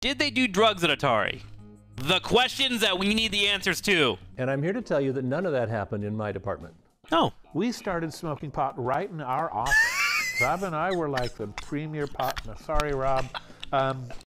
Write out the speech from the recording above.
Did they do drugs at Atari? The questions that we need the answers to. And I'm here to tell you that none of that happened in my department. Oh. We started smoking pot right in our office. Rob and I were like the premier pot. Sorry, Rob.